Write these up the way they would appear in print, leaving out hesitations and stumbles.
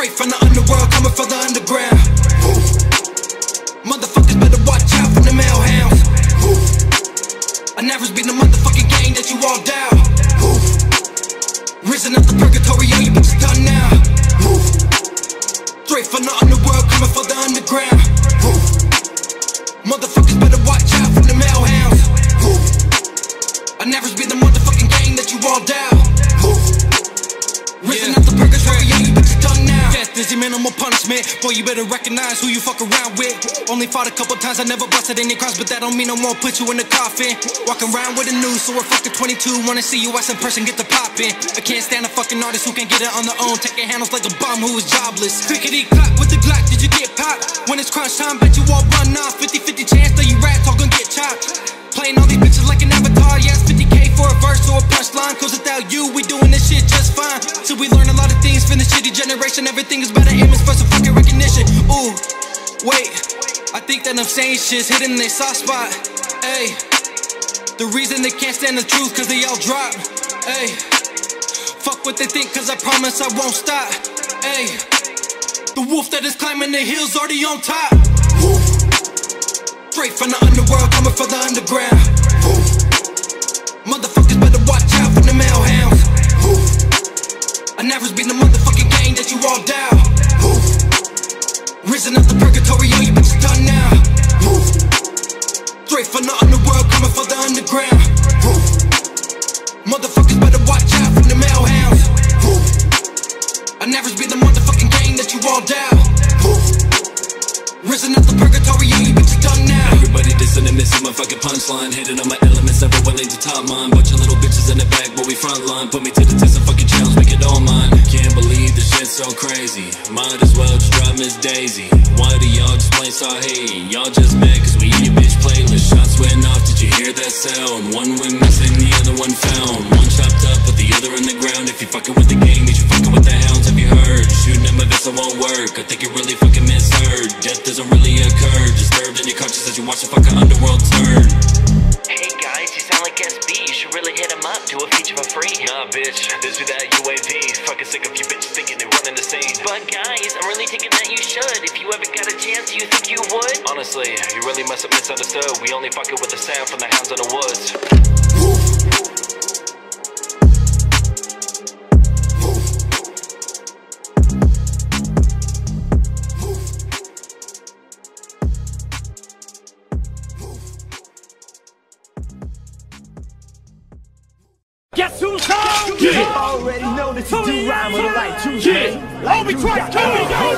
Straight from the underworld, coming from the underground. Motherfuckers better watch out from the male hounds. I never been the motherfucking gang that you all down. Risen up the purgatory, yo, you bitches done now. Straight from the underworld, coming from the underground. Motherfuckers better watch out from the male hounds. I never been the motherfucking gang that you all down. Risen up the purgatory, yo, you bitches done now. Death is your minimal punishment. Boy, you better recognize who you fuck around with. Only fought a couple times, I never busted any crimes, but that don't mean I won't put you in the coffin. Walking around with a noose, so we're fucking 22. Wanna see you as in person, get the poppin'. I can't stand a fucking artist who can't get it on their own, taking handles like a bum who is jobless. Clickety clap with the Glock, did you get popped? When it's crunch time, bet you all run off. 50-50 chance that you rats all gonna get chopped. Playing all these bitches like an avatar, yes, 50K for a verse or a punchline. Cause without you, we doing this shit just fine. So we learn a lot of things from the shitty generation. Everything is better image for some fucking recognition. Ooh, wait, I think that I'm saying shit's hidden in their soft spot. Ayy, the reason they can't stand the truth cause they all drop. Ayy, fuck what they think cause I promise I won't stop. Ayy, the wolf that is climbing the hills already on top. Straight from the underworld, coming from the underground. Motherfuckers better watch out from the male hounds. I never been the motherfucking gang that you all down. Risen up the purgatory, yo, you bitches done now. Straight from the underworld, coming from the underground. Motherfuckers better watch out from the male hounds. I never been the motherfucking gang that you all down. Risen up the purgatory, yo, you bitches done now. Everybody dissing and missing my fucking punchline. Hitting on my elements, never willing to top mine. Bunch of little bitches in the back, but we frontline. Put me to the test and fucking challenge, make it all mine. Can't believe this shit's so crazy. Might as well just drop Miss Daisy. Why do y'all just plain start hating? Y'all just mad cause we in your bitch playlist. Shots went off, did you hear that sound? One wing missing, the other one found. One chopped up, but the other in the ground. If you fucking with the gang, means you fucking with the hounds. Have you heard? Shooting at my vessel won't work. I think you really fucking misheard. Death doesn't really occur. Disturbed in your conscience as you watch the fucking underworld turn. Hey guys, you sound like SB. You should really hit him up, do a feature for free. Nah bitch, this be that UAV. Fucking sick of you bitches thinking they running the scene. But guys, I'm really thinking that you should. If you ever got a chance, do you think you would? Honestly, you really must have misunderstood. We only fucking with the sound from the hounds in the woods. Guess who's home? Yeah. Already know that you do rhyme with a light juice. Yeah. Hold me twice, go.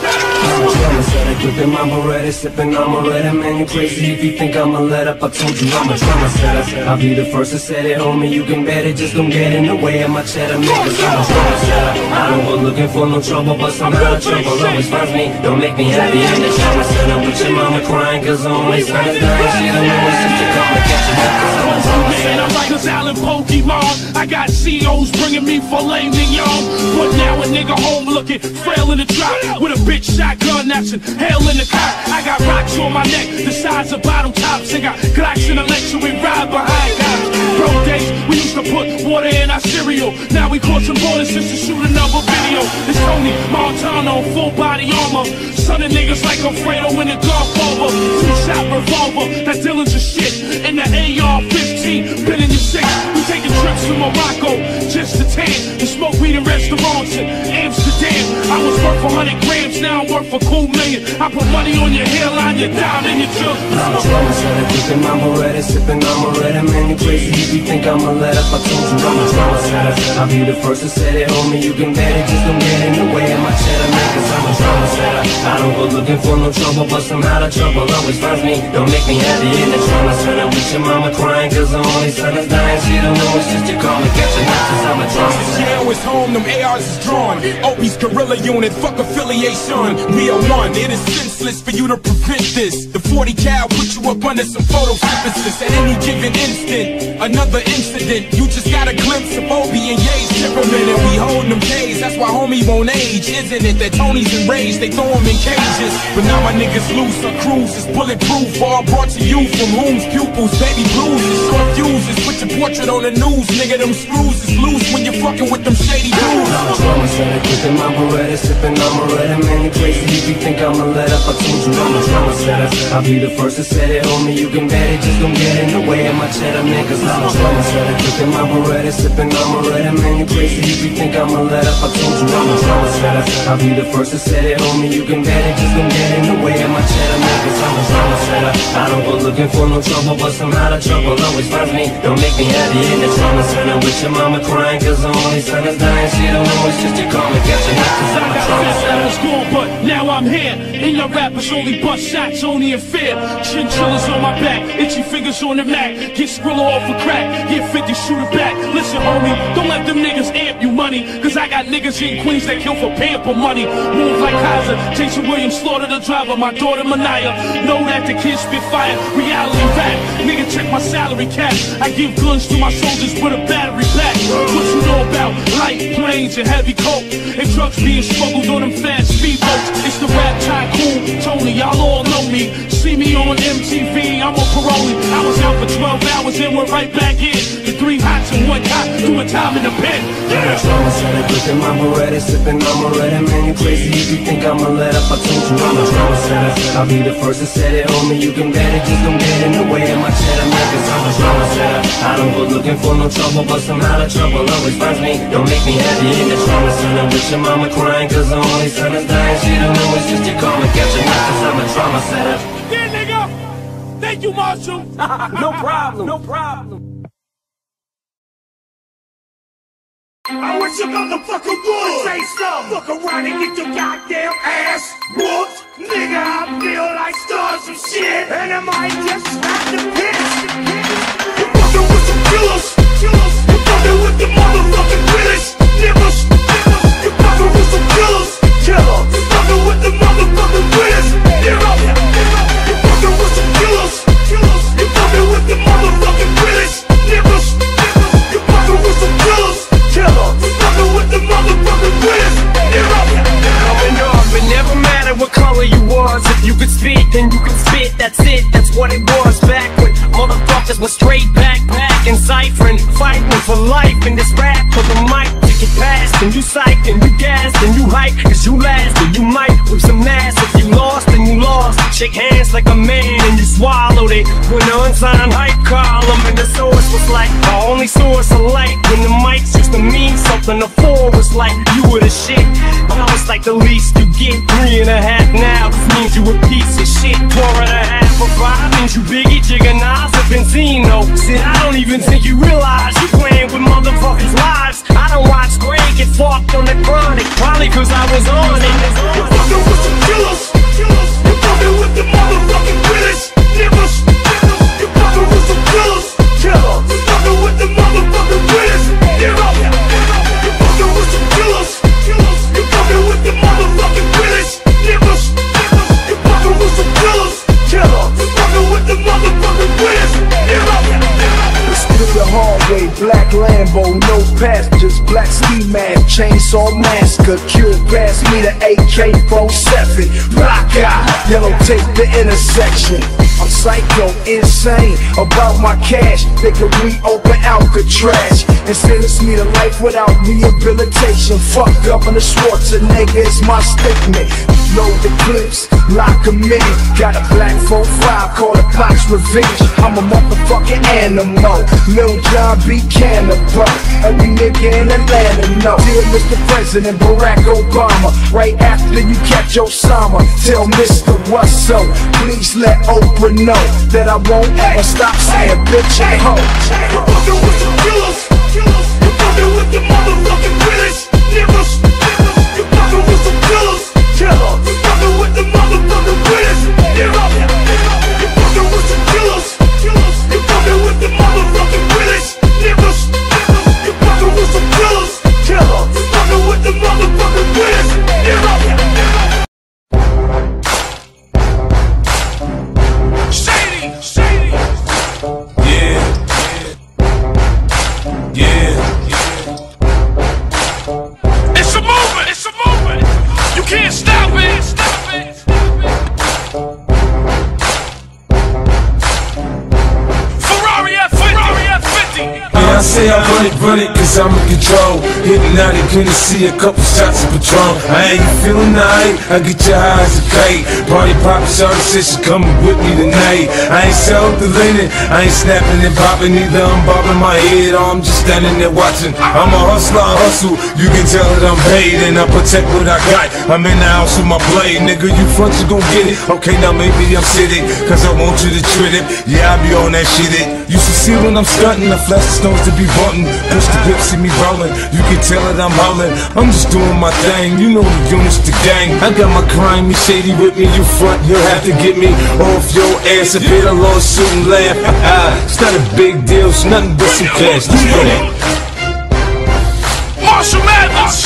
I'ma set it, gripping my Beretta, sipping on my Beretta. Man, you crazy if you think I'ma let up. I told you I'm a drama setter. I'll be the first to set it, homie. You can bet it, just don't get in the way of my cheddar. Man, cause I'm a drama setter. I don't go looking for no trouble, but somehow the trouble always finds me. Don't make me happy in the drama setter. With your mama crying, cause only son is dying. She don't know it's just to come and catch it. Cause I'm a drama setter. I'm like a silent Pokemon. I got COs bringing me filet mignon. But now a nigga home looking frail in the drop with a big shotgun that's in hell in the cop. I got rocks on my neck the size of bottom tops. I got Glocks in the lecture, we ride behind cops. Bro days, we used to put water in our cereal. Now we crossing borders just to shoot another video. It's Tony Montana, full body armor. Son of niggas like Alfredo in the Godfather. Two-shot revolver, that Dillinger shit. And the AR-15, been in your six. We taking trips to Morocco just to tan and smoke weed in restaurants in Amsterdam. I was worth 100 grams, now I'm worth a cool million. I put money on your hairline, your dime, and your jug. I'm a drama setter, gripping my Beretta, sipping on my Beretta. Man, you crazy if you think I'ma let up. I told you I'm a drama setter. I'll be the first to set it, homie. You can bet it, just don't get in the way of my cheddar. Man, cause I'm a drama setter. I don't go looking for no trouble, but somehow the trouble always finds me. Don't make me happy in the drama center. With your mama crying, cause the only son is dying. She don't know it's just to call me, catch a knife, cause I'm a drama setter. Now it's home, them ARs is drawn. Opie's guerrilla unit, fuck affiliation. We are one, it is senseless for you to prevent this. The 40 cal put you up under some photosynthesis. At any given instant, another incident. You just got a glimpse of Opie and Ye's temperament, and we holding them days. That's why homie won't age, isn't it? That Tony's enraged, they throw him in cages. But now my niggas loose, our cruise is bulletproof. All brought to you from whom's pupils, baby blues and short fuses. Put your portrait on the news. news, nigga. Them screws is loose when you're fucking with them shady dudes. I'm a trauma setter, kicking my Beretta, sipping on Beretta. Man, you crazy if you think I'ma let up. I told you I'm a trauma setter. I'll be the first to set it, homie. You can bet it, just don't get in the way of my cheddar, man. Cause I'm a trauma setter, kicking my Beretta, sipping on Beretta. Man, you crazy if you think I'ma let up. I told you I'm a trauma setter. I'll be the first to set it, homie. You can bet it, just don't get in the way of my cheddar, man. Cause I'm a trauma setter. I don't go looking for no trouble, but somehow the trouble always finds me. Don't make me happy in the trauma center with your mama crying, cause the only son is dying. She don't know it's just your karma catching up, cause I'm a trauma setter. I was gone, but now I'm here. And your rappers only bust shots, only in fear. Chinchillas on my back, itchy fingers on the Mac. Get Skrilla off a crack, get 50, shoot it back. Listen, homie, don't let them niggas amp you money, cause I got niggas in Queens that kill for pamper money. Move like Kaiser, Jason Williams, slaughter the driver. My daughter Manaya, know that the kids spit fire. Reality rap, nigga check my salary cap. I give guns to my soldiers with a battery pack. What you know about light planes and heavy coke and drugs being smuggled on them fast speedboats? It's the rap tycoon, Tony, y'all all know me. See me on MTV, I'm a parolee. I was out for 12 hours and we're right back in. The 3 hots and 1 cop, doing time in the pen. I'm a trauma setter, kicking my Beretta, sipping on Beretta. Man, you crazy if you think I'ma let up. I told you I'm a trauma setter. I'll be the first to set it, homie. You can bet it, just don't get in the way of my cheddar, man. Cause I'm a trauma setter. I don't go looking for no trouble, but somehow the trouble always finds me. Don't make me happy in the trauma center with your mama crying, cause the only son is dying. She don't know it's just your karma catching up, cause I'm a trauma setter. Yeah, nigga! Thank you, Marshall! No problem, no problem. I wish a motherfucker would say something. Fuck around and get your goddamn ass whooped. Nigga, I feel like stars some shit, and I might just slap the piss. You fucking with some killers. You fucking with the motherfucking realest niggas. You fucking with some killers. You fucking with the motherfucking realest niggas. You fucking with some killers. You fucking with the motherfucking realest niggas. You fucking with some killers. Fucking with the motherfucking realest niggas. Coming up, it never mattered what color you was. If you could speak, then you could spit. That's it, that's what it was back when motherfuckers were straight backpack and ciphering, fighting for life in this rap. For the mic to get past, and you psyched, and you gassed, and you hype, cause you last, and you might whip some ass. If you lost, then you lost. Shake hands like a man, and you swallowed it with an unsigned hype column. And the source was like the only source of light. When the mics used to mean something, the 4 was like you were the shit. I was like the least you get. 3.5 now, this means you a piece of shit. 4.5 or 5 means you Biggie, Jigga, Nas, or Benzino. Shit, I don't even think you realize you playing with motherfuckers' lives. I don't watch Greg get fucked on the chronic, probably cause I was on it. You fucking with some killers. You fucking with the motherfucking realest niggas. You fucking with some killers. You fucking with the motherfucking realest niggas. You fucking with some killers. You fucking with the motherfucking realest niggas. You fucking with some killers. You fucking with the motherfucking realest niggas. Through the hallway, black Lambo, no passengers, black ski mask, chainsaw massacre, killed past me the AK-47, rock out, yellow tape the intersection. I'm psycho, insane about my cash. They could reopen Alcatraz and sentence me to life without rehabilitation. Fuck Governor Schwarzenegger is my statement. Load the clips, lock 'em in. Got a black 4-5, call it Pac's Revenge. I'm a motherfucking animal. Lil John B. Cannibal. Every nigga in Atlanta know. Dear Mr. President Barack Obama, right after you catch Osama, tell Mr. what's up. Please let Oprah know that I won't ever stop saying bitch and hoe. You fucking with some killers. You fucking with the motherfucking realest niggas. You fucking with some killers. You fucking with the motherfucking realest niggas. You fucking with some killers. You fucking with the motherfucking realest niggas. You fucking with some killers. You fucking with the motherfucking realest niggas. Shady, shady. Yeah. run it, cause I'm in control. Hitting out, you couldn't see a couple shots of Patron. I ain't feeling alright, I get your eyes a kite. Party poppin', shawty said she coming with me tonight. I ain't self-deleting, I ain't snapping and popping either. I'm bobbing my head, or I'm just standing there watching. I'm a hustler, I hustle, you can tell that I'm paid, and I protect what I got. I'm in the house with my blade, nigga, you front, you gon' get it. Okay, now maybe I'm sitting, cause I want you to treat it. Yeah, I be on that shit it. You should see when I'm stunting, I flash the stones to be bunting. Push the whip, see me rolling, you can tell that I'm howling. I'm just doing my thing, you know the units, the gang. I got my crime, me shady with me, you front, you'll have to get me off your ass. If it a lawsuit and laugh, it's not a big deal, it's nothing but some cash. Let's go. Marshall Madness!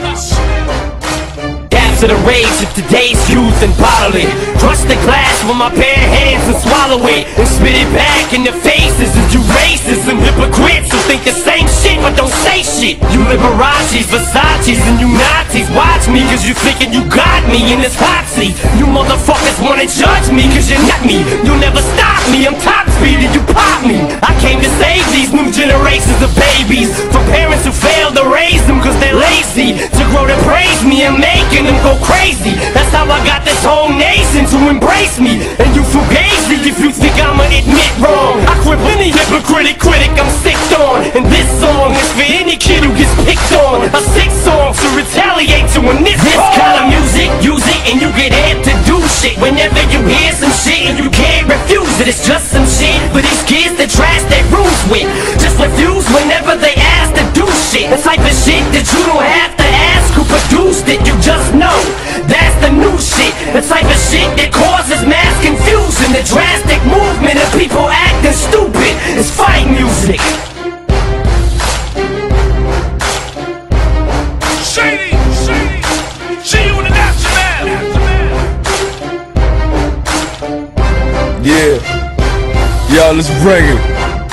To the rage of today's youth and bottle it. Crush the glass with my bare hands and swallow it, and spit it back in the faces of you racists and hypocrites who think the same shit but don't say shit. You Liberace's, Versace's, and you Nazis. Watch me cause you thinking you got me in this hot seat. You motherfuckers wanna judge me cause you're not me. You'll never stop me, I'm top speed and you pop me. I came to save these new generations of babies from parents who failed to raise them cause they're lazy to grow to praise me and making them go crazy. That's how I got this whole nation to embrace me. And you fugazi if you think I'ma admit wrong. I quit any hypocritic critic I'm sicked on. And this song is for any kid who gets picked on. A sick song to retaliate to when this kind of music, use it and you get amped to do shit. Whenever you hear some shit and you can't refuse it, it's just some shit for these kids that trash their rooms with. Just refuse whenever they ask to do shit. The type of shit that you don't have to ask who produced it, you just know. That's the new shit, the type of shit that causes mass confusion. The drastic movement of people acting stupid is fight music. Shady, see you in the aftermath. Yeah, y'all, let's bring it.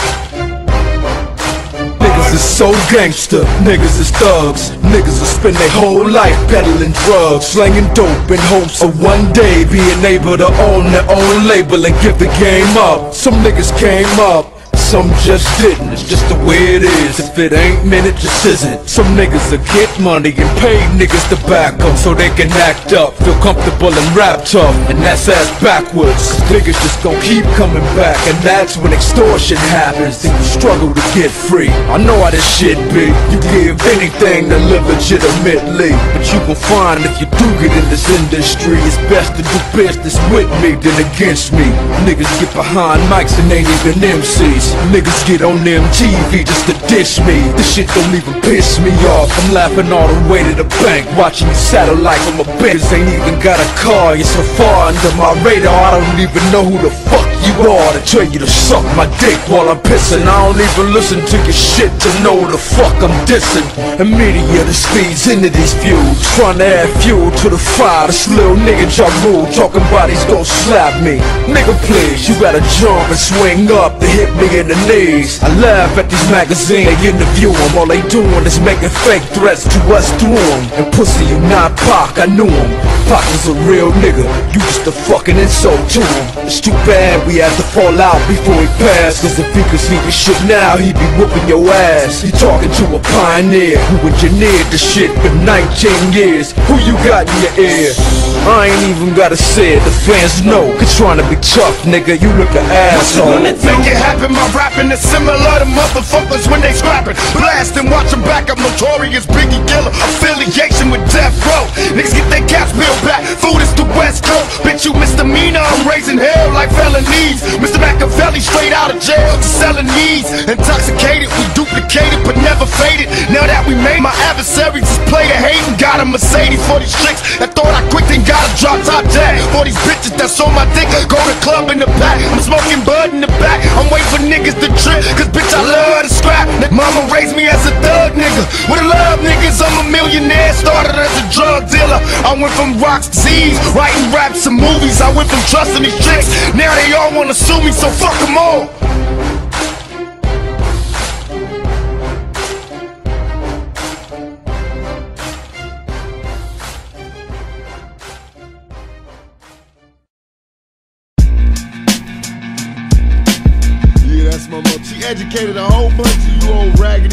Niggas is so gangster, niggas is thugs. Niggas will spend their whole life peddling drugs, slanging dope in hopes of one day being able to own their own label and give the game up. Some niggas came up, some just didn't. It's just the way it is. If it ain't meant, it just isn't. Some niggas will get money and pay niggas to back them so they can act up, feel comfortable and rap tough, and that's ass backwards. Niggas just gon' keep coming back, and that's when extortion happens and you struggle to get free. I know how this shit be. You give anything to live legitimately, but you gon' find if you do get in this industry, it's best to do business with me than against me. Niggas get behind mics and ain't even MCs. Niggas get on MTV just to dish me. This shit don't even piss me off. I'm laughing all the way to the bank, watching you satellite from a bench. Ain't even got a car, you're so far under my radar. I don't even know who the fuck you are to tell you to suck my dick while I'm pissing. I don't even listen to your shit to know the fuck I'm dissing. And media that speeds into these views, trying to add fuel to the fire. This little nigga Ja Rule talking about he's gon' slap me. Nigga please, you gotta jump and swing up to hit me in the knees. I laugh at these magazines, they interview them. All they doing is making fake threats to us through them. And pussy, you not Pac, I knew him. Pac was a real nigga, you just a fucking insult to him. It's too bad we had to fall out before he passed, cause if he could see the shit now, he'd be whooping your ass. You talking to a pioneer who engineered the shit for 19 years. Who you got in your ear? I ain't even gotta say it, the fans know. Cause trying to be tough, nigga, you look an asshole. Make it happen, my rapping is similar to motherfuckers when they scrapping. Blast and watch them back up, notorious Biggie Killer. Affiliation with Death Row. Niggas get their cash bill back, food is the West Coast. Bitch, you misdemeanor, I'm raising hell like felonies. Mr. Machiavelli straight out of jail to selling needs. Intoxicated, we duplicated but never faded. Now that we made my adversaries just play a hating. Got a Mercedes for these chicks that thought I quit, then got a drop top jack. For these bitches that's on my dick, go to club in the back. I'm smoking bud in the back, I'm waiting for niggas to trip, cause bitch I love to scrap. Mama raised me as a thug nigga, with a love niggas, I'm a millionaire, started as a drug dealer. I went from rocks to Z's, writing raps and movies. I went from trusting these chicks, now they all wanna sue me, so fuck them all. That's my mom. She educated a whole bunch of you old raggedy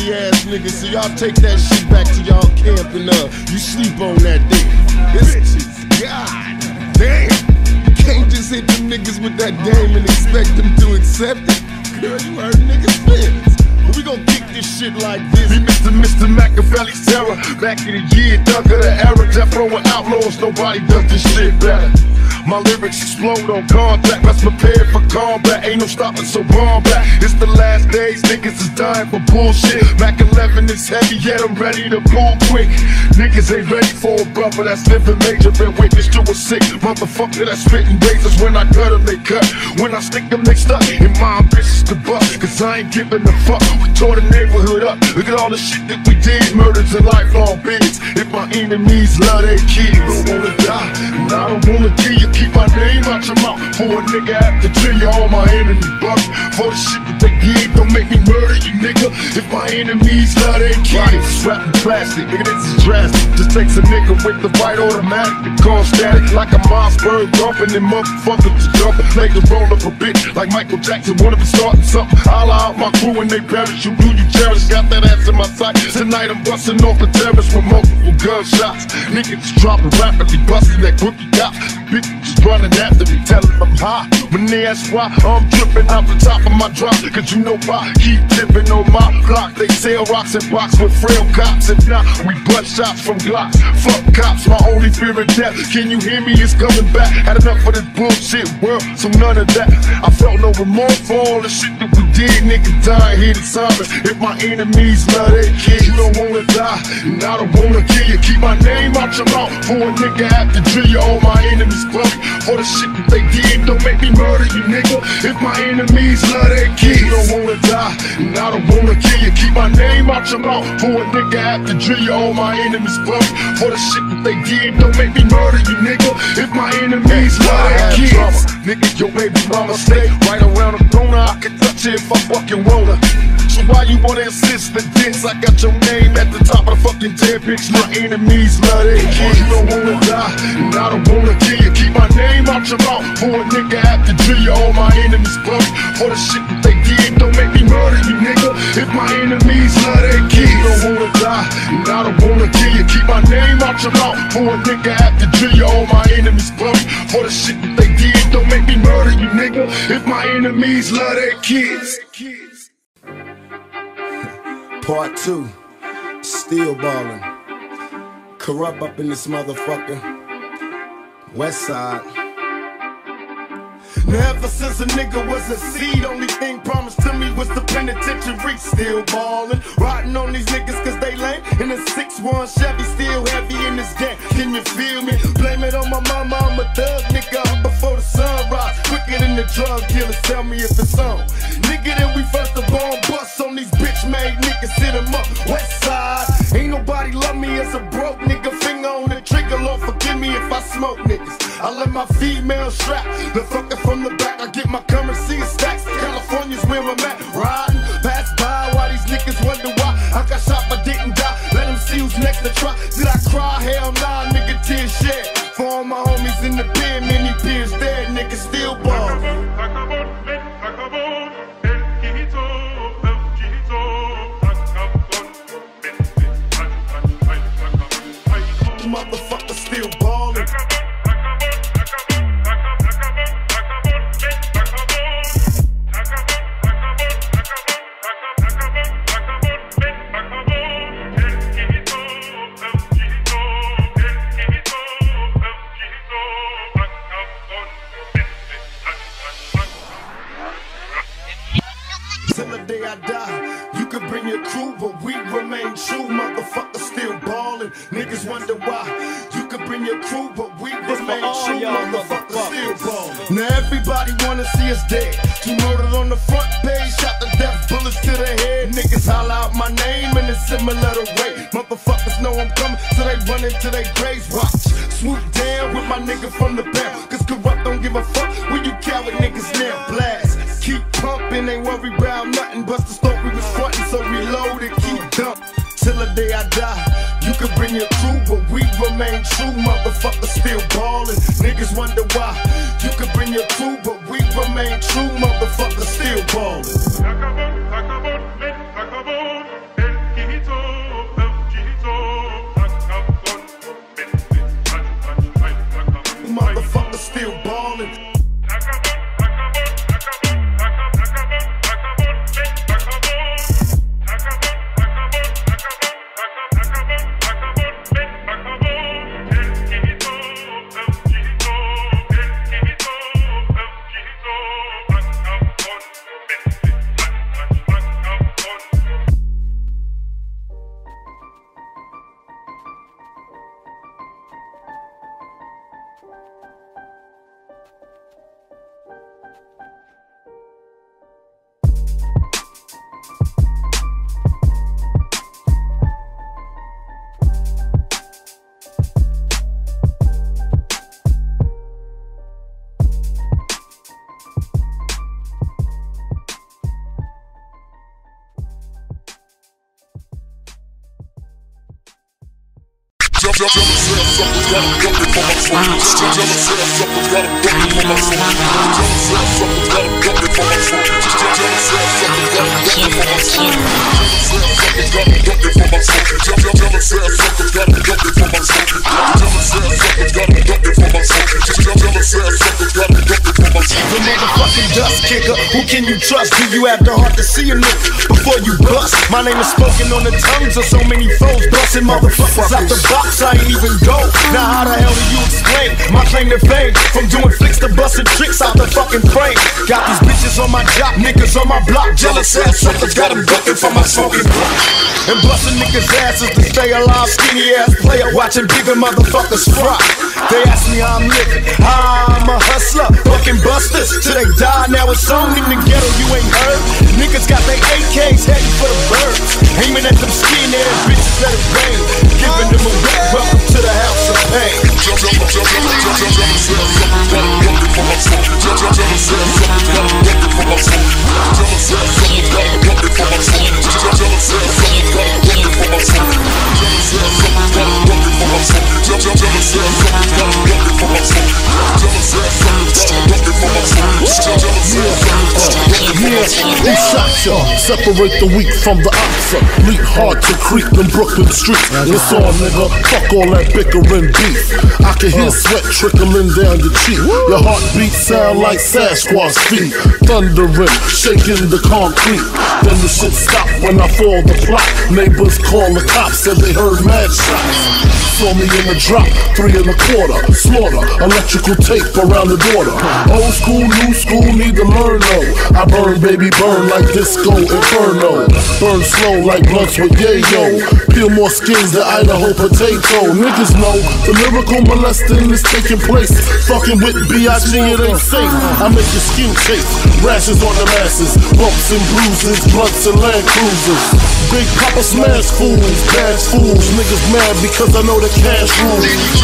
niggas, so y'all take that shit back to y'all camp and you sleep on that day. Bitches, god damn. You can't just hit them niggas with that game and expect them to accept it. Girl, you hurt niggas' feelings. But we gon' kick this shit like this. Be Mr. Machiavelli's terror. Back in the year, thug of the era. Death row with outlaws, nobody does this shit better. My lyrics explode on contact. Let's prepare for combat. Ain't no stopping, so bomb back. It's the last days, niggas is dying for bullshit. Mac 11 is heavy, yet I'm ready to pull quick. Niggas ain't ready for a brother that's living major. Been witness to a sick motherfucker that's spitting razors. When I cut them, they cut. When I stick them, they stuck. And my ambitions to bust, cause I ain't giving a fuck. We tore the neighborhood up. Look at all the shit that we did. Murders and lifelong bids. If my enemies love their kids, I don't wanna die, and I don't wanna kill you. Keep my name out your mouth. For a nigga after drill you, all my enemies buck. For the shit that they did, don't make me murder you, nigga. If my enemies love their kids, wrapped in plastic, nigga, this is drastic. Just takes a nigga with the right automatic to call static like a Mossberg dumping and motherfuckers just jumping. Niggas roll up a bitch like Michael Jackson. Wanna be starting something. I'll out my crew and they perish. You do you cherish? Got that ass in my sight. Tonight I'm busting off the terrace with multiple gunshots. Niggas dropping rapidly, busting that rookie cop. Bitches running after me, telling them high. When they ask why, I'm tripping out the top of my drop. Cause you know why, keep tipping on my block. They sell rocks and box with frail cops. If not, we butt shots from Glocks. Fuck cops, my only fear of death. Can you hear me? It's coming back. Had enough of this bullshit world, so none of that. I felt no remorse for all the shit that we did. Niggas dying here to silence. If my enemies love their kids, you don't wanna die, and I don't wanna kill you. Keep my name out your mouth. For a nigga after drill you, all my enemies fuck. For the shit that they did, don't make me murder you, nigga. If my enemies love their kids, you don't wanna die, and I don't wanna kill you. Keep my name out your mouth. For a nigga after drill you, all my enemies fuck. For the shit that they did, don't make me murder you, nigga. If my enemies love their kids, nigga, your baby mama stay right around the corner. I can touch it if I fucking wanna. So why you wanna insist the dance? I got your name at the top of the fucking dead bitch. My enemies love their kids. You don't wanna die, and I don't wanna kill you. Keep my name out your mouth. For a nigga after drill you, all my enemies fuck. For the shit that they did, don't make me murder you, nigga. If my enemies love their kids, you don't wanna die, and I don't wanna kill you. Keep my name out your mouth. For a nigga after drill you, all my enemies fuck. For the shit that they did, don't make me murder you, nigga. If my enemies love their kids. Part 2, still ballin'. Corrupt up in this motherfucker. West side. Now ever since a nigga was a seed, only thing promised to me was the penitentiary. Still ballin', riding on these niggas cause they lame. In a 6-1 Chevy, still heavy in this game. Can you feel me? Blame it on my mama, I'm a thug nigga. Up before the sunrise, quicker than the drug dealers. Tell me if it's on. Nigga, then we first of all bust on these bitch-made niggas. Hit 'em up, West side. Ain't nobody love me as a broke nigga. Finger on the trigger, Lord forgive me if I smoke niggas. I let my female strap, the fucker from the back. I get my currency in stacks. California's where I'm at. Riding, pass by while these niggas wonder why I got shot but didn't die. Let them see who's next to try. Did I cry? Hell nah, nigga, tears shed. For all my homies in the pen, many peers dead, niggas still ball. Motherfucker still ballin'. Till the day I die, you can bring your crew, but we remain true. Motherfucker still ballin'. Niggas wonder why. You can bring your crew, but we remain true. Motherfucker still ballin'. Now everybody wanna see us dead. You murdered on the front page, shot to death, bullets to the head. Niggas holler out my name in a similar way. Motherfuckers know I'm coming, so they run into their graves. Watch, swoop down with my nigga from the pound. Cause corrupt don't give a fuck when you coward niggas now blast. Keep pumping, ain't worry about nothing. Bust the story was frontin', so reload it, keep dumping. Till the day I die, you can bring your crew, but we remain true. Motherfucker still ballin'. Niggas wonder why. You can bring your crew, but we remain true. Motherfucker still ballin'. The motherfucking dust kicker, who can you trust? Do you have the heart to see a nigga before you bust? My name is spoken on the tongues of so many foes, busting motherfuckers out the box, I ain't even go. Now how the hell do you explain my claim to fame? From doing flicks to busting tricks out the fucking frame. Got these bitches on my job, niggas on my block, jealous ass suckers got them ducking for my smoking block. And busting niggas' asses to stay alive, skinny ass player, watching bigger motherfuckers fry. They ask me how I'm living, how I'm a hustler, fucking busters till they die. Now it's on in the ghetto, you ain't heard. Niggas got their AKs heading for the birds, aiming at them skinny ass bitches, let it rain, giving them a wet welcome to the house of pain. Who shot y'all? Separate the weak from the oxer. Leap hard to creep in Brooklyn streets. It's on, nigga. Fuck all that bickering beef. I can hear sweat trickling down your cheek. Your heartbeat sound like Sasquatch feet. Thundering, shaking the concrete. Then the shit stop when I fall the plot. Neighbors call the cops, said they heard mad shots. Saw me in the drop, 3 1/4. Slaughter, electrical tape around the border. Old school, new school, need to learn though. I burn, baby, burn like disco inferno. Burn slow like blunts with yayo. Peel more skins than Idaho potato. Niggas know the lyrical molesting is taking place. Fucking with B.I.G. it ain't safe. I make your skin chafe. Rashes on the masses, bumps and bruises, blunts and Land Cruisers. Big Papa smash fools, bad fools. Niggas mad because I know the cash rules.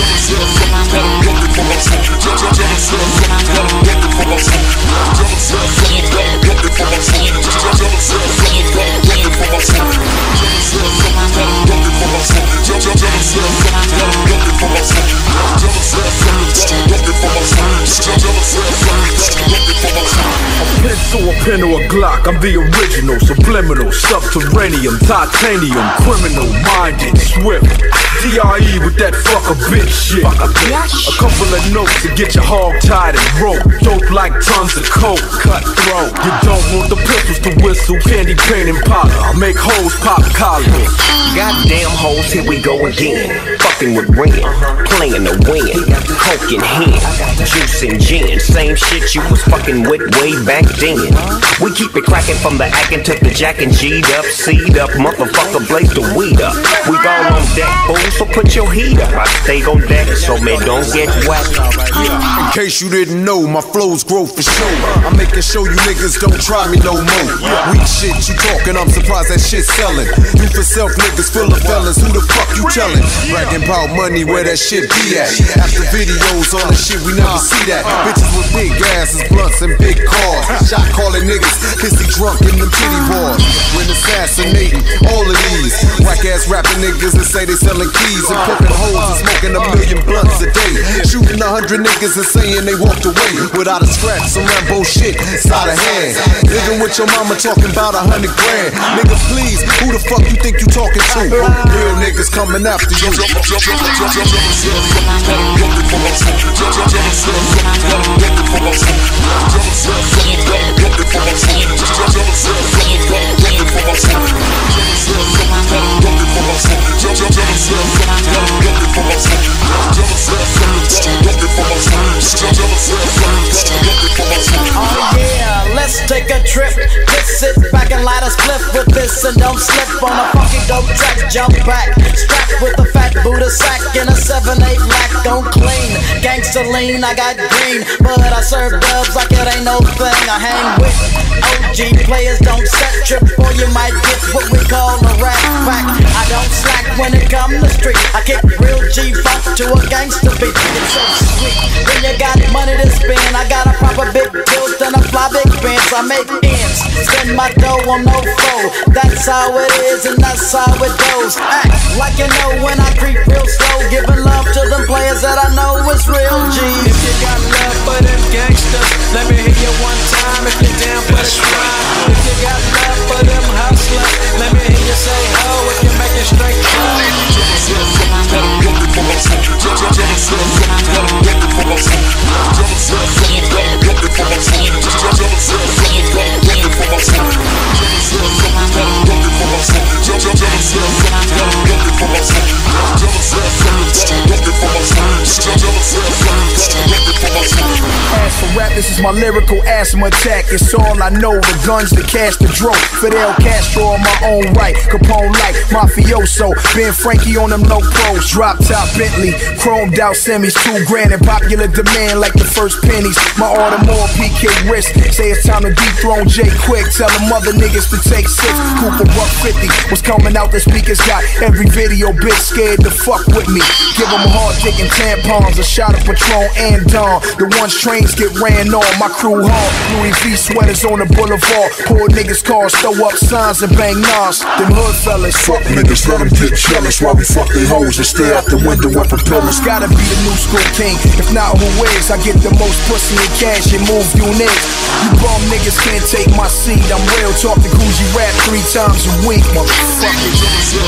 A pencil, a pen, or a Glock, I'm the original, subliminal, subterranean, titanium, criminal, minded, swift. DRE with that fuck a bitch shit. A couple of notes to get your hog tied and rope. Dope like tons of coke, cutthroat. You don't want the pistols to whistle, candy paint and powder. I make hoes pop collars. Goddamn hoes, here we go again. Fucking with Ren, playing to win. Coke in hand, juice and gin. Same shit you was fucking with way back then. We keep it cracking from the acting to the jacking. G'd up, C'd up, motherfucker, blaze the weed up. We all on deck, fool, so put your heat up. I stay on deck, so man, don't get wet. In case you didn't know, my flows grow for show. I'm making sure you niggas don't try me no more. Weak shit you talking, I'm surprised that shit's selling. You for self niggas full of fellas, who the fuck you telling? Bragging about money, where that shit be at? After videos, all that shit, we never see that. Bitches with big asses, blunts and big cars. Shot calling niggas, pissy drunk in them titty bars. When assassinating all of these whack ass rapping niggas that say they selling keys and poking holes and smoking 1,000,000 blunts a day. Shooting 100 niggas and saying they walked away without a scratch, some Rambo shit, side of hand. Living with your mama talking about 100 grand. Nigga, please, who the fuck you think you talking to? Real niggas coming after you. Oh yeah, let's take a trip. Let's sit back and light a spliff with this and don't slip on a funky dope track. Jump back, strapped with a fat Buddha sack and a 7/8 lack. Don't clean, gangsta lean. I got green, but I serve dubs like it ain't no thing. I hang with OG players, don't set trip or you might get what we call a rat pack. I don't slack when it come to street. I kick real G funk to a gangsta beat. It's so sweet when you got money to spend. I got a proper big tilt and a fly big Benz. I make ends, spend my dough on no foe. That's how it is and that's how it goes. Act like you know when I creep real slow, giving love to them players that I know is real G's. If you got love for them gangsters, let me hear you one time if you're down for the crime. If you got love for them hustlers, let me hear you say ho if you make it straight As for rap, this is my lyrical asthma attack. It's all I know, the guns, the cash, the dope. Fidel Castro on my own right, Capone like mafioso. Ben Frankie on them no pros. Drop top Bentley, chromed out semis, $2 in popular demand like the first pennies. My Audemars PK wrist, say it's time to dethrone Jay quick. Tell them other niggas to take 6. Cooper buck 50 was coming out, the speakers got every video bitch scared to fuck with me. Give them a hard dick and tampons, a shot of Patron and Dawn. The ones trains get ran on, my crew hard. Louis V sweaters on the boulevard. Poor niggas cars, throw up signs and bang nas. Them hood fellas, fuck niggas, let them get jealous while we fuck they hoes and stare out the window and propellers. Gotta be the new school king, if not who is? I get the most pussy and cash and move units. You bum niggas can't take my seat, I'm real, talk to Gucci rap 3 times a week, motherfuckers.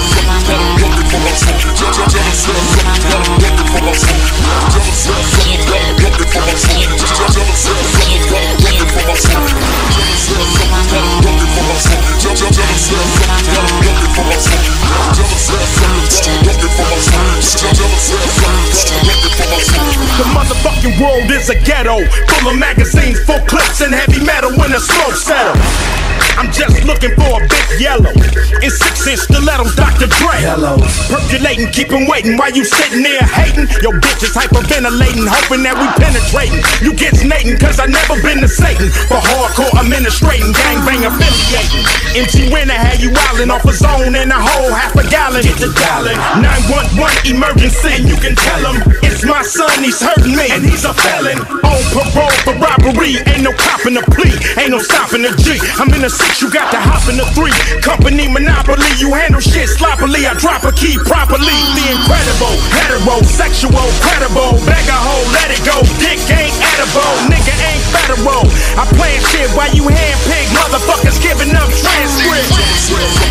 The motherfucking world is a ghetto, full of magazines, full clips, and heavy metal when the smoke settles. I'm just looking for a big yellow in 6-inch stilettos, Dr. Dre. Hello. Percolating, keep 'em waiting while you sitting there hating. Your bitch is hyperventilating, hoping that we penetrating. You get snating, cause I never been to Satan. For hardcore administrating, gangbang affiliating. MC Winner had you wildin' off a zone and a whole half a gallon. Get the dialing, 911 emergency. And you can tell him, it's my son, he's hurting me. And he's a felon, on parole for robbery. Ain't no copping a plea, ain't no stopping a G. I'm in a 6, you got to hop in a 3. Company monopoly, you handle shit sloppily. I drop a key properly. The incredible, heterosexual, credible. Beg a hoe, let it go. Dick ain't edible, nigga ain't federal. I plan shit while you handpick motherfuckers giving up transcripts.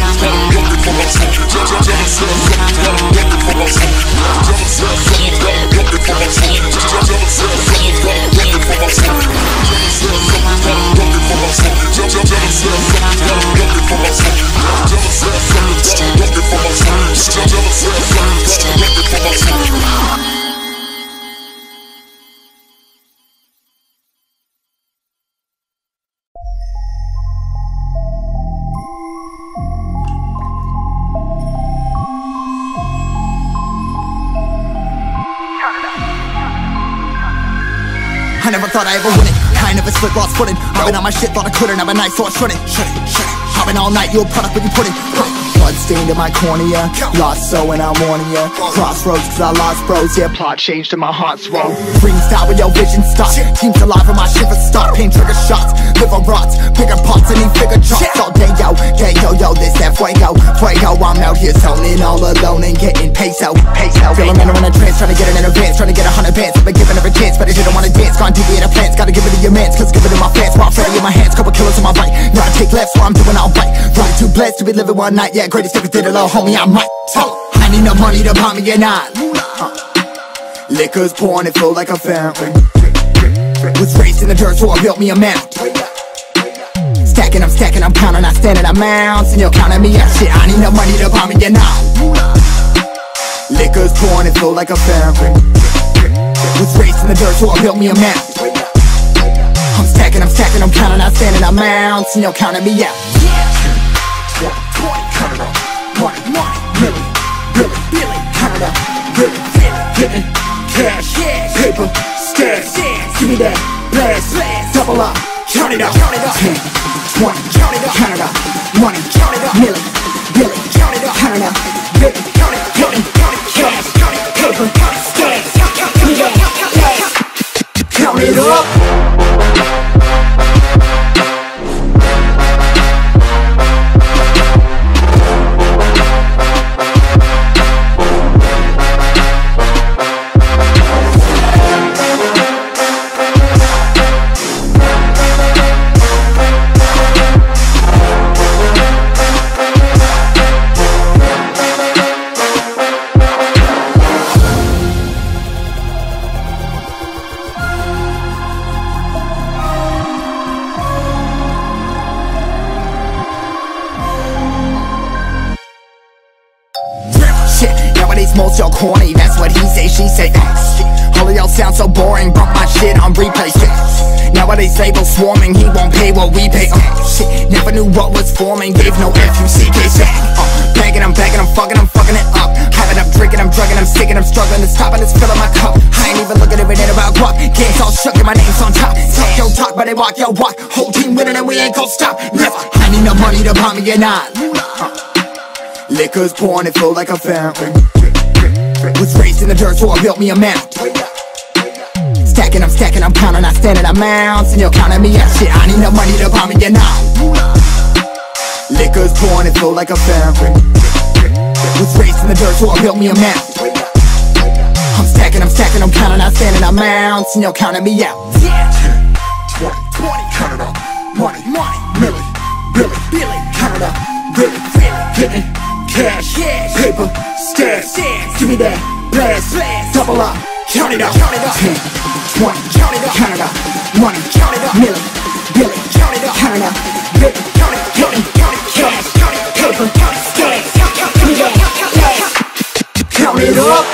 I never thought I ever win it. I never split, lost footing. I've been on my shit, thought I couldn't. Have a knife, so I shouldn't. I've been all night, you a product, but you put it. Blood stained in my cornea. Lost so and I'm warning ya. Crossroads cause I lost bros. Yeah, plot changed and my heart's wrong. Freestyle with your vision stop. Teams alive and my shit for stop. Pain trigger shots, liver rots. Bigger pots and these bigger chops. All day yo, this that fuego. I'm out here zoning all alone and getting peso. Feeling men are in a trance, trying to get it in advance. Trying to get 100 bands, I've been giving her a chance. But I didn't wanna dance, gone deviate a plans. Gotta give it to your mans, cause give it to my fans. While Freddy in my hands, couple killers in my right. Now I take left, so I'm doing all right. Really too blessed to be living one night. Yeah, greatest niggas did it all, homie, I might. I need no money to buy me a night. Liquor's pouring, it flow like a fountain. Was raised in the dirt, so I built me a mount. Stacking, I'm counting, I stand in amounts. And you're counting me out, shit, I need no money to buy me a night. Liquor's pouring, it flow like a fountain. Was raised in the dirt, so I built me a mount. I'm stacking, I'm counting, I stand in amounts. And you're counting me out. Cash, paper, stash, give me that blast, double up, count it up, 10, 20, count it up, money, million, count it up, billion, cash, paper, stash, give me that blast, count it up. Nowadays most y'all corny, that's what he say, she say. All of y'all sound so boring, bump my shit on replay. Nowadays labels swarming, he won't pay what we pay. Shit, never knew what was forming, gave no F-U-C-K shit. Begging, I'm fucking it up. Having, I'm drinking, I'm drugging, I'm sticking, I'm struggling to stop it, it's filling my cup. I ain't even looking every day about guap. Games all shook and my name's on top. Talk yo talk, but they walk yo walk. Whole team winning and we ain't gon' stop. Never. I need no money to buy me a nine. Liquor's pouring, it flow like a fountain. Was raised in the dirt, so I built me a mountain. Stacking, I'm counting, I stand in amounts, and you're counting me out. Shit, I need no money to buy me a nine. Liquor's pouring, it flow like a fountain. Was raised in the dirt, so I built me a mountain. I'm stacking, I'm counting, I stand in amounts, and you're counting me out. 10, 20, count it up. Money, Millie, Billy, count it up. Really, hitting cash, paper, stash. Give me that blast, double up, count it up. 10, 20, count it up. Money, Millie, Billy, count it up. Really, hitting cash, paper, stash. Give me that blast, count it up.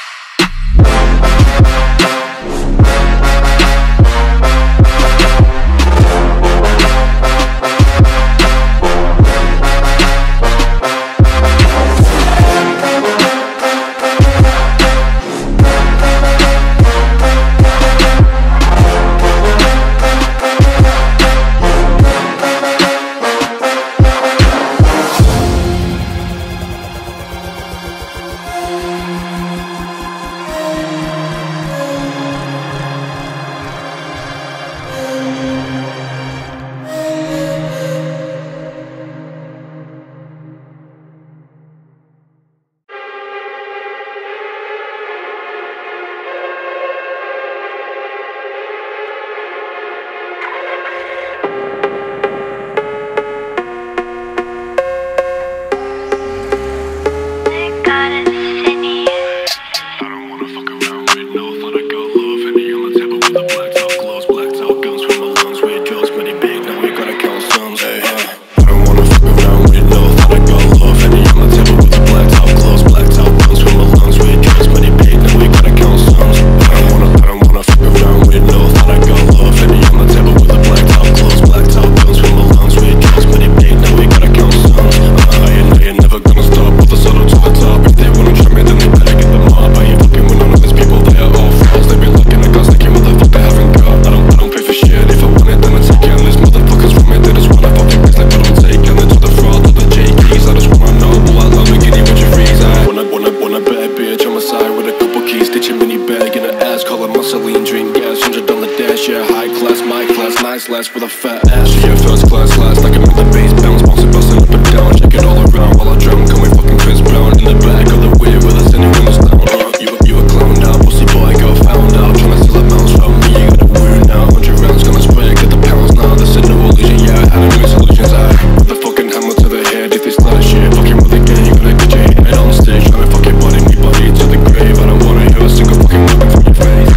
Slash with a fat ass. Yeah, first class, like I'm in the bass bounce, bouncing, busting up and down, check it all around while I drown. Call me fucking Chris Brown in the back of the wheel with us any windows down. You a clown now, pussy boy got found out, tryna steal a mouse from me. You got a weird now, 100 rounds gonna spray, get the pounds now. This is no illusion, yeah, I had no solutions. I put the fucking hammer to the head. If they start shit, fucking with the gang, you gotta get your head on stage, tryna fucking body me body to the grave. I don't wanna hear a single fucking word from your face.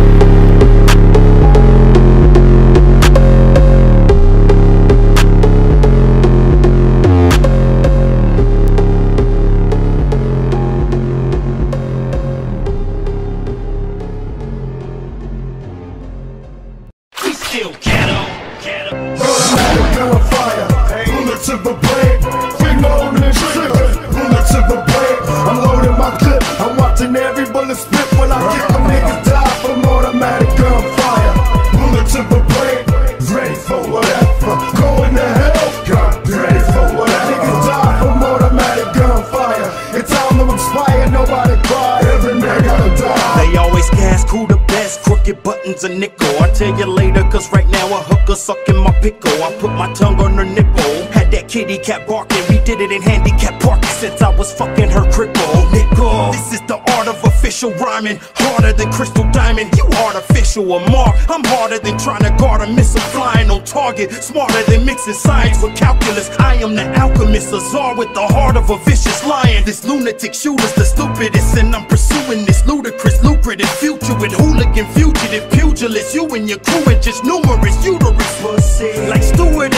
Buttons a nickel. I'll tell you later, cause right now a hooker sucking my pickle. I put my tongue on her nipple. Had that kitty cat barking. We did it in handicap parking since I was fucking her cripple. Nickel. This is the art of official rhyming. Harder than Crystal Diamond. You artificial or more. I'm harder than trying to guard a missile flying on target. Smarter than mixing science with calculus. I am the alchemist, a czar with the heart of a vicious lion. This lunatic shooter's the stupidest, and I'm pursuing this ludicrous, lucrative future with hooligan fugitive pugilists. You and your crew are just numerous uterus. Like stewardess.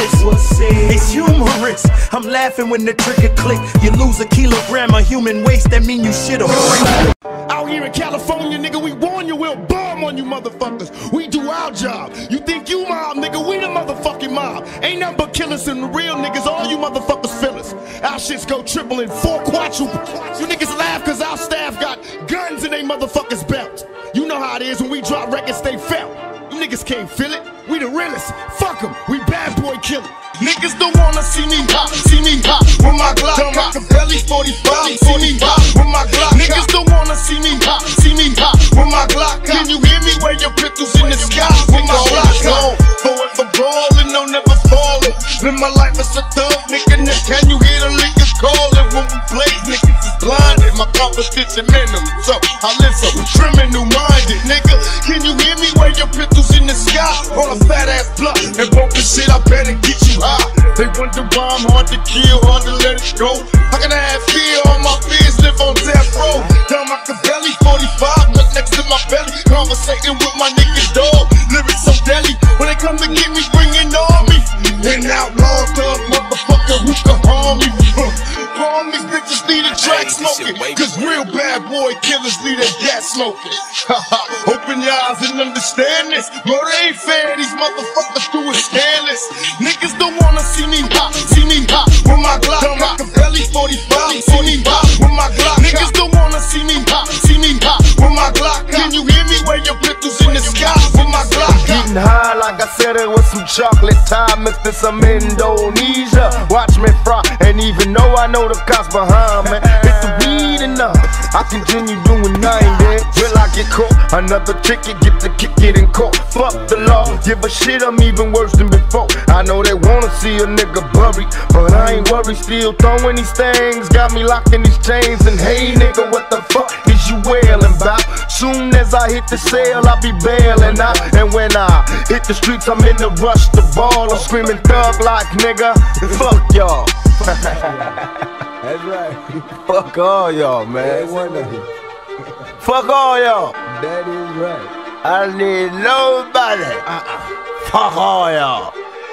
It's humorous. I'm laughing when the trigger click. You lose a kilogram of human waste, that mean you shit a Out here in California, nigga, we warn you, we'll bomb on you motherfuckers. We do our job. You think you mob, nigga, we the motherfucking mob. Ain't nothing but killers and the real niggas, all you motherfuckers fillers. Our shits go triple and four quadruple. You niggas laugh cause our staff got guns in they motherfuckers belt. You know how it is when we drop records, they felt. You niggas can't feel it, we the realest. Fuck them, we bad boy killers. Niggas don't wanna see me hot with my Glock. Tell Machiavelli 45, see me hot with my Glock. Niggas don't wanna see me hot with my Glock. Can you hear me where your pistols in the sky with my Glock? Forever ballin', no never fallin'. Live my life as a thug, nigga. Can you hear the niggas callin' when we play? Niggas is blinded, my competition minimum. So I live so criminal minded, nigga. Can you hear me where your pistols in the sky on a fat ass blunt and broken shit? I better get you high. They wonder why I'm hard to kill, hard to let it go. How can I have fear? All my fears live on death row. Down Machiavelli 45, look next to my belly, conversating with my nigga dog. Lyrics so deadly, when they come to get me, bringing on me. An outlaw thug motherfucker who can harm me. Harm these bitches leave the track smoking, cause real bad boy killers leave that gas smoking. Open your eyes and understand this. Bro, they ain't fair, these motherfuckers do it scandalous. Niggas don't wanna see me hot with my Glock. Tell Machiavelli 45, see me hot with my Glock. Niggas don't wanna see me hot with my Glock. Can you hear me where your pistols in the sky with my Glock? Getting high like I said it was some chocolate time, mixed in some Indonesia. Watch me fry, and even though I know the cops behind me, hit the weed enough, I continue doing 90 till I get caught. Another ticket, get the kick, get in court. Fuck the law, give a shit, I'm even worse than before. I know they wanna see a nigga buried, but I ain't worried, still throwing these things. Got me locked in these chains, and hey nigga, what the fuck is you wailing about? Soon as I hit the cell, I be bailing out. And when I hit the streets, I'm in the rush to ball. I'm screaming thug like nigga, fuck y'all. That's right. Fuck all y'all, man. Fuck all y'all. That is right. I don't need nobody. Fuck all y'all.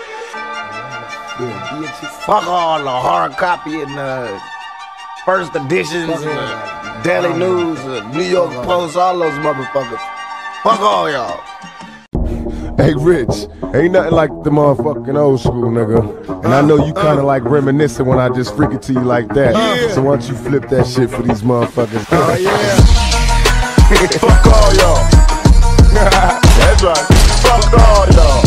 Fuck all the hard copy and first editions and Daily News, New York Post, all those motherfuckers. Fuck all y'all. Hey Rich, ain't nothing like the motherfucking old school, nigga. And I know you kinda like reminiscing when I just freak it to you like that. So why don't you flip that shit for these motherfuckers? Oh yeah. Fuck all y'all. That's right. Fuck all y'all.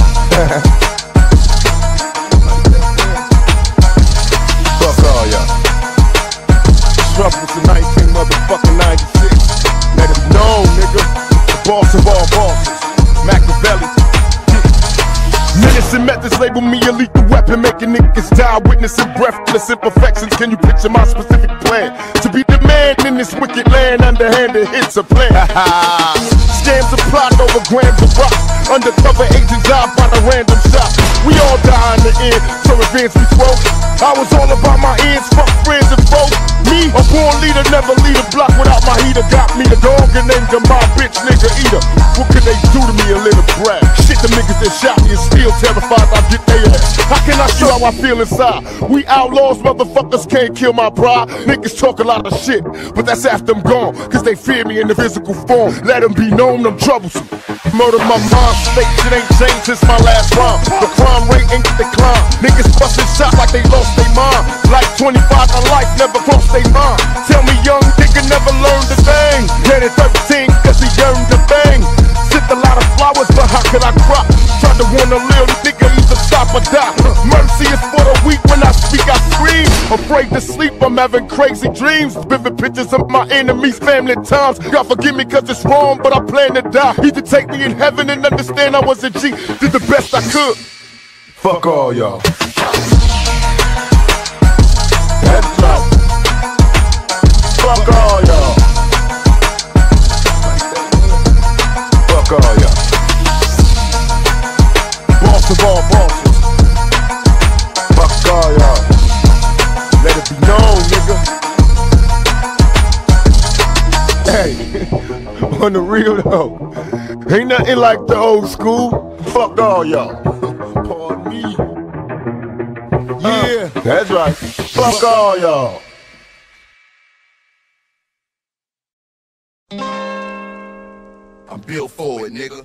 Fuck all y'all. Trump was in 19 motherfucking 96. Let it know, nigga. The boss of all bosses. Machiavelli. Menace and methods label me a lethal weapon, making niggas die, witnessing breathless imperfections. Can you picture my specific plan? To be the man in this wicked land, underhanded hits a plan. Scams are plotted over grams of rock. Undercover agents die by the random shot. We all die in the end, so revenge we spoke. I was all about my ends, fuck friends and foes. Me, a born leader, never lead a block without my heater. Got me the dog and named him my bitch nigga eater. What could they do to me, a little brat? Shit, the niggas that shot me is still terrified I get their ass. How can I show how I feel inside? We outlaws, motherfuckers can't kill my pride. Niggas talk a lot of shit, but that's after I'm gone, cause they fear me in the physical form. Let them be known I'm troublesome. Murder my mind state, it ain't changed since my last rhyme. The crime rate ain't declined. Niggas bustin' shots like they lost their mind. Like 25 to life, never crossed their mind. Tell me young nigga never learned a thing. Get it 13 cause he earned the thing. Sent a lot of flowers, but how could I crop? Tried to warn a little nigga either stop or die. Mercy is for the weak, when I speak I scream. Afraid to sleep, I'm having crazy dreams. Vivid pictures of my enemies, family times. God forgive me cause it's wrong, but I plan to die. Either take me in heaven and understand I was a G. Did the best I could. Fuck all y'all. That's right. Fuck all y'all. Fuck all y'all. Boss of all bosses. Fuck all y'all. Let it be known, nigga. Hey, on the real though, ain't nothing like the old school. Fuck all y'all. Pardon me. Yeah, that's right. Fuck all y'all. I'm built for it, nigga.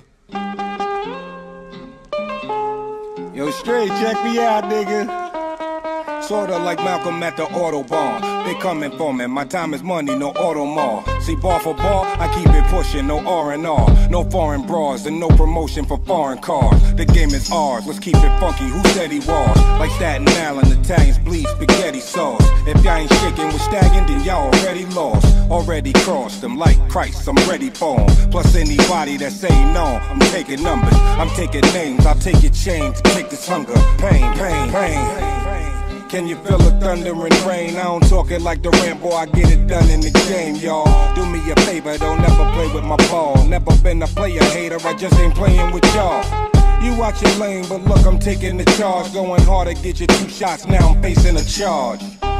Yo, straight, check me out, nigga. Sorta like Malcolm at the Autobahn. They coming for me, my time is money, no Automall. See, bar for bar, I keep it pushing, no R&R. No foreign bras and no promotion for foreign cars. The game is ours, let's keep it funky, who said he was? Like Staten Island, Italians bleed spaghetti sauce. If y'all ain't shaking with stagging, then y'all already lost. Already crossed them like Christ, I'm ready for 'em. Plus anybody that say no, I'm taking numbers, I'm taking names, I'll take your chain to take this hunger. Pain, pain, pain. Can you feel the thunder and rain? I don't talk it like the Rambo, I get it done in the game, y'all. Do me a favor, don't never play with my ball. Never been a player hater, I just ain't playing with y'all. You watch your lane, but look, I'm taking the charge. Going hard to get you 2 shots, now I'm facing a charge.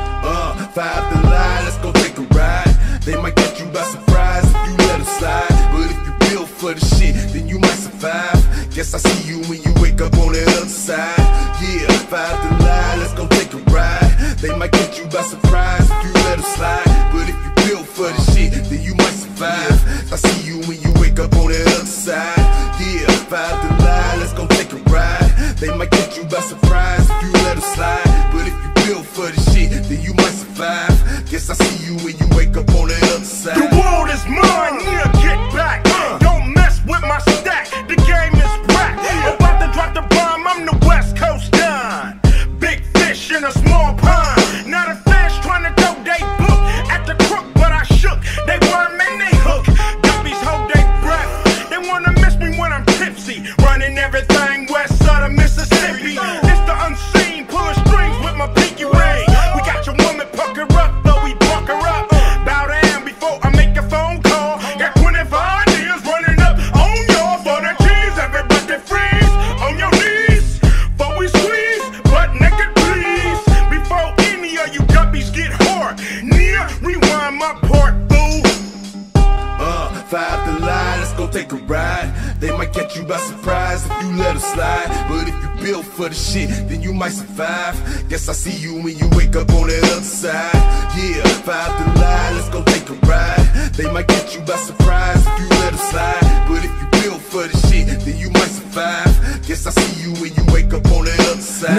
5 to line, let's go take a ride. They might catch you by surprise if you let them slide. But if you build for the shit, then you might survive. Guess I see you when you wake up on the other side. Yeah, 5 to line, let's go take a ride. They might catch you by surprise if you let them slide. But if you build for the shit, then you might survive. I see you when you wake up on the other side. Yeah, 5 to line, let's go take a ride. They might catch you by surprise if you let them slide. But if you build for the shit, then you might survive. Guess I see you when you wake up on the other side. The world is mine, yeah, get back. Don't mess with my stack, the game is whack. About to drop the bomb, I'm the West Coast Don. Big fish in a small pond. Not a fish trying to throw they book at the crook, but I shook. They worm and they hook. Guppies hold their breath. They wanna miss me when I'm tipsy. Running everything west side of Mississippi. It's the unseen, pulling strings with my pinky ring. We got your woman pucker up, though we buck her up. Bow down before I make a phone call. Got 25 deals running up on y'all for the cheese. Everybody freeze on your knees. Before we squeeze, butt naked please. Before any of you guppies get hard. Near, rewind my part, boo. 5 to line, let's go take a ride. They might catch you by surprise if you let them slide. But if you build for the shit, then you might survive. Guess I see you when you wake up on the other side. Yeah, 5 to line, let's go take a ride. They might catch you by surprise if you let them slide. But if you build for the shit, then you might survive. Guess I see you when you wake up on the other side.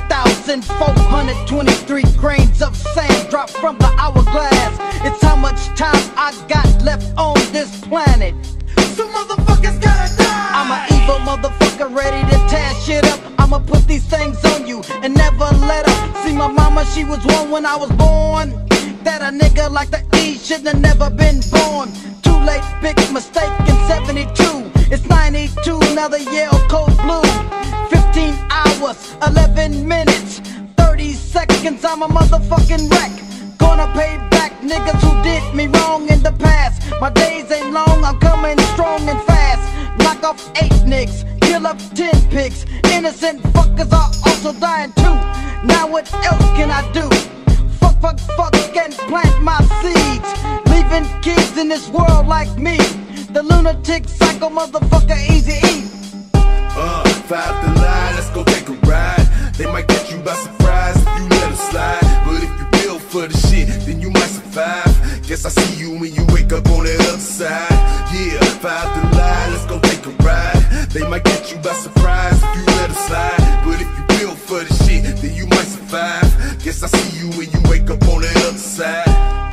7,423 grains of sand dropped from the hourglass. It's how much time I got left on this planet. Some motherfuckers gotta die. I'm an evil motherfucker ready to tear shit up. I'ma put these things on you and never let up. See my mama, she was one when I was born. That a nigga like the E shouldn't have never been born. Too late, big mistake in 72. It's 92, now the yell cold blue. 15 hours, 11 minutes, 30 seconds, I'm a motherfucking wreck. Gonna pay back niggas who did me wrong in the past. My days ain't long, I'm coming strong and fast. Knock off 8 nicks, kill up 10 pigs. Innocent fuckers are also dying too. Now what else can I do? Fuck and plant my seeds. Leaving kids in this world like me. The lunatic psycho motherfucker Easy-E. 5 to line, let's go take a ride. They might catch you by surprise if you let them slide. But if you build for the shit, then you might survive. Guess I see you when you wake up on the other side. Yeah, 5 to line, let's go take a ride. They might catch you by surprise if you let them slide. But if you build for the shit, then you might survive. Guess I see you when you wake up on the other side.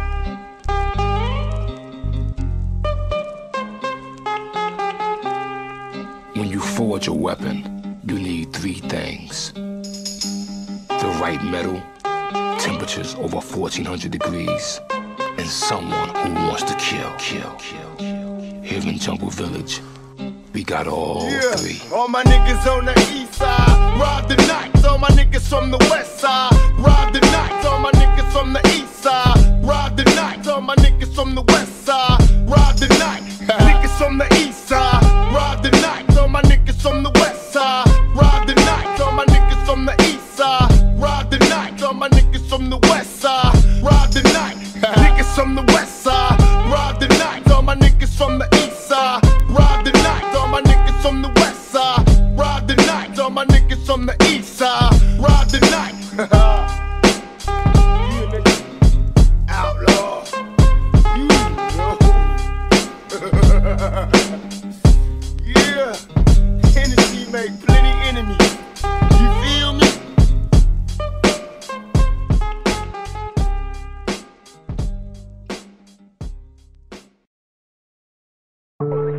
When you forge a weapon, you need 3 things. The right metal, temperatures over 1400 degrees, and someone who wants to kill. Here in Jungle Village, we got all 3. All my niggas on the east side, rob the nights. All my niggas from the west side, rob the nights. All my niggas from the east side, rob the nights. All my niggas from the west side, rob the night. Niggas from the east side, rob the nights. All my niggas from the west side, rob the nights. All my niggas from the east side, rob the nights. All my niggas from the west side, rob the night. Niggas from the west side, rob the nights. All my niggas from the east side, rob the nights. All my niggas from the west side, rob the nights. All my niggas from the east side, rob the night.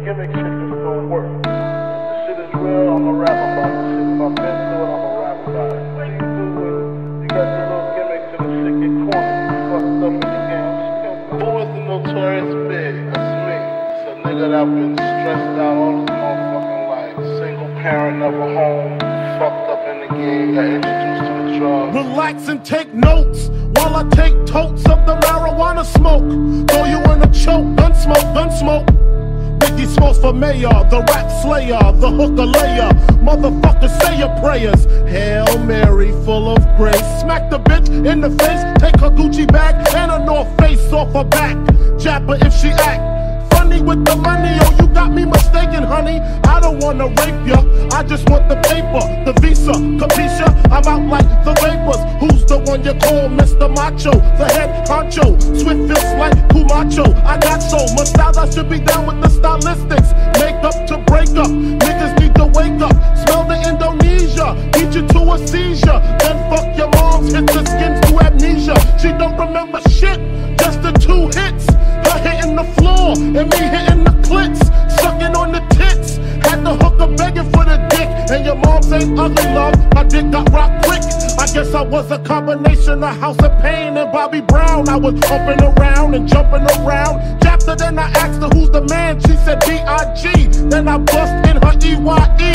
gimmick shit just don't work. If the shit is real, I'ma rap about the shit. If I've been through it, I'ma rap about it. What you do is, you got your little gimmicks and the shit get corny. You fucked up in the game. Who is the notorious big? That's me. It's a nigga that been stressed out all his motherfucking life. Single parent, never home. Fucked up in the game, got introduced to the drugs. Relax and take notes while I take totes of the marijuana smoke. Throw you in a choke, gun smoke. Biggie smokes for mayor, the rap slayer, the hooker layer. Motherfuckers, say your prayers. Hail Mary, full of grace. Smack the bitch in the face, take her Gucci bag and a North Face off her back. Jab her if she act funny with the money. Oh, you got me mistaken, honey. I don't wanna rape ya, I just want the paper, the visa, capisha? I'm out like the vapors. Who's the one you call Mr. Macho? The head honcho, swift feels like Kumacho. I got so much style, I should be down with the stylistics. Make up to break up, niggas need to wake up. Smell the Indonesia, beat you to a seizure. Then fuck your moms, hit the skins to amnesia. She don't remember shit, just the 2 hits. Her hitting the floor, and me hitting the clits. Sucking on the tits, had the hooker begging for the dick. And your moms ain't ugly, love, my dick got rock quick. I guess I was a combination of House of Pain and Bobby Brown. I was humping around and jumping around. Japped her, then I asked her who's the man. She said B.I.G. Then I bust in her E.Y.E.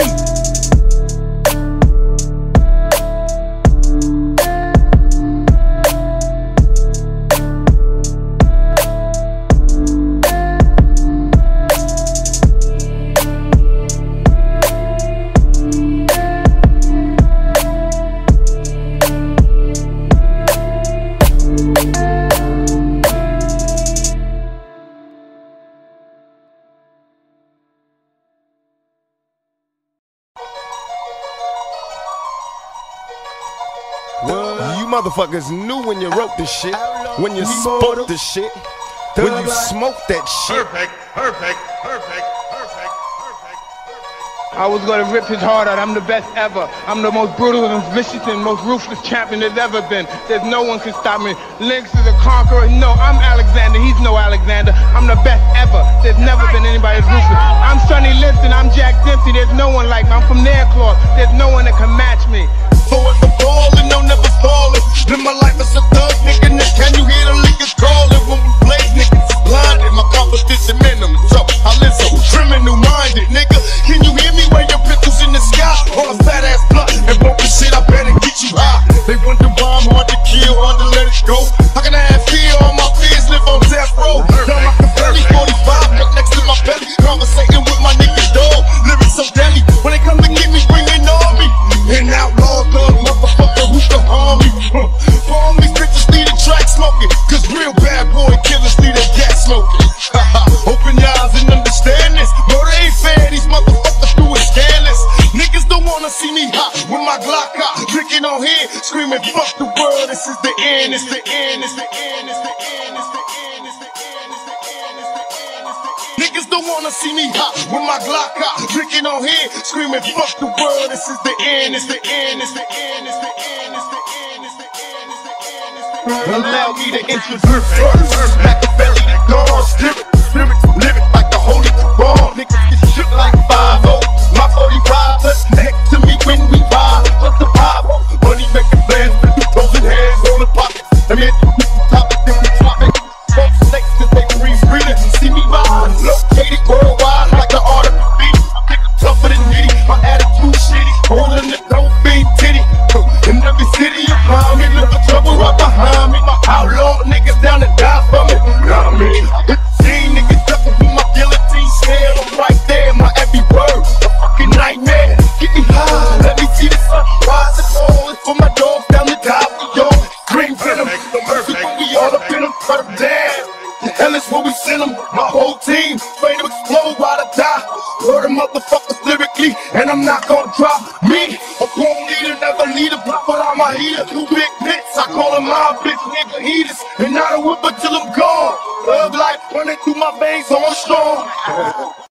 You motherfuckers knew when you wrote this shit, when you spoke this shit, when you smoked that shit. Perfect. I was gonna rip his heart out. I'm the best ever. I'm the most brutal and vicious and most ruthless champion there's ever been. There's no one can stop me. Lynx is a conqueror. No, I'm Alexander. He's no Alexander. I'm the best ever. There's never been anybody as ruthless. I'm Sonny Liston. I'm Jack Dempsey. There's no one like me. I'm from Nairclaw. There's no one that can match me. Forward the ball and no never falling. Live my life as a thug, nigga. Can you hear the liquor calling? When we play, niggas blinded. My competition minimum. So I live so criminal minded, nigga. Can you hear me when your pistols in the sky? On a fat ass blunt and broken shit, I better get you high. They wonder why I'm hard to kill, hard to let it go. How can I have fear? All my fears live on death row. Down like a belly, 45 right next to my belly. Conversating with my niggas, dog. Lyrics so deadly. When they come to get me, bring an army. And outlaw thug, motherfucker, who can harm me? For all these bitches lead the track smoking, cause real bad boy killers lead the gas smoking. Open your eyes and understand this. Murder ain't fair, these motherfuckers do it scandalous. Niggas don't wanna see me hot with my Glock out, clicking on here, screaming fuck the world, this is the end, it's the end, it's the end, it's the end, it's the end, it's the end, it's the end, it's the end. Niggas don't wanna see me hot with my Glock out, clicking on here, screaming fuck the world, this is the end, it's the end, it's the end, it's the end, it's the end, it's the end, it's the end, it's the end. Allow me to introduce first, Machiavelli the God, spirit, live it like the Holy Quran. Niggas get shook like 5-0, my 45 plus next to me when we ride. Just the 5-0, money making plans, frozen hands on the pockets. I mean, top it, then we drop it. Smoke snakes cause they breathe, see me ride. Located worldwide like the art of graffiti. I'm thinking tougher than nitty, my attitude shitty. Holding the dope being titty. In every city around me, look for trouble right behind me. My outlaw niggas down to die for me. You know what I mean? Hit the scene, niggas ducking with my guillotine snare. I'm right there, my every word, a fucking nightmare. Get me high, let me see the sun rise and fall. It's for my dogs down the die for y'all. Green venom, the mercy, we all up in them, cut them down. The hell is where we send them, my whole team, ready to explode while I die. Word of motherfuckers lyrically, and I'm not gonna drop me. A born leader, never lead a block, but I'm a heater. 2 big pits, I call them my bitch nigga heaters. And not a whipper till I'm gone. Love life running through my veins, so I'm strong.